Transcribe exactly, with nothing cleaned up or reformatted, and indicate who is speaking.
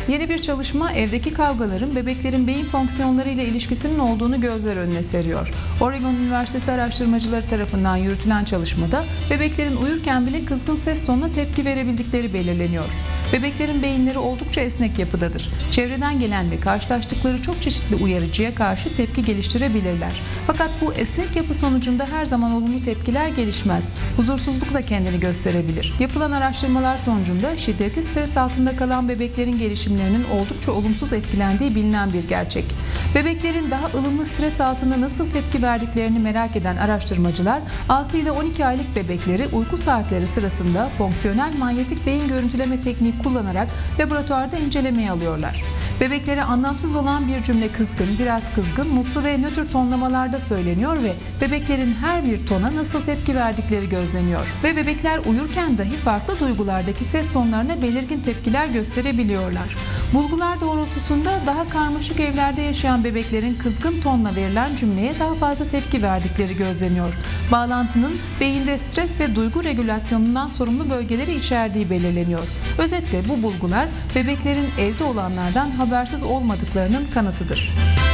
Speaker 1: Yeni bir çalışma evdeki kavgaların bebeklerin beyin fonksiyonları ile ilişkisinin olduğunu gözler önüne seriyor. Oregon Üniversitesi araştırmacıları tarafından yürütülen çalışmada bebeklerin uyurken bile kızgın ses tonuna tepki verebildikleri belirleniyor. Bebeklerin beyinleri oldukça esnek yapıdadır. Çevreden gelen ve karşılaştıkları çok çeşitli uyarıcıya karşı tepki geliştirebilirler. Fakat bu esnek yapı sonucunda her zaman olumlu tepkiler gelişmez. Huzursuzluk da kendini gösterebilir. Yapılan araştırmalar sonucunda şiddetli stres altında kalan bebeklerin gelişimlerinin oldukça olumsuz etkilendiği bilinen bir gerçek. Bebeklerin daha ılımlı stres altında nasıl tepki verdiklerini merak eden araştırmacılar altı ile on iki aylık bebekleri uyku saatleri sırasında fonksiyonel manyetik beyin görüntüleme tekniği kullanarak laboratuvarda incelemeye alıyorlar. Bebeklere anlamsız olan bir cümle kızgın, biraz kızgın, mutlu ve nötr tonlamalarda söyleniyor ve bebeklerin her bir tona nasıl tepki verdikleri gözleniyor. Ve bebekler uyurken dahi farklı duygulardaki ses tonlarına belirgin tepkiler gösterebiliyorlar. Bulgular doğrultusunda daha karmaşık evlerde yaşayan bebeklerin kızgın tonla verilen cümleye daha fazla tepki verdikleri gözleniyor. Bağlantının beyinde stres ve duygu regülasyonundan sorumlu bölgeleri içerdiği belirleniyor. Özetle bu bulgular bebeklerin evde olanlardan habersiz olmadıklarının kanıtıdır.